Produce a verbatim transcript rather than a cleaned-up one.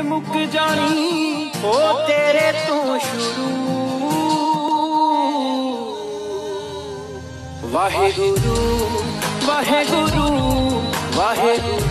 मुक जानी ओ तेरे तो शुरू। वाहे गुरु वाहे गुरु वाहे गुरु।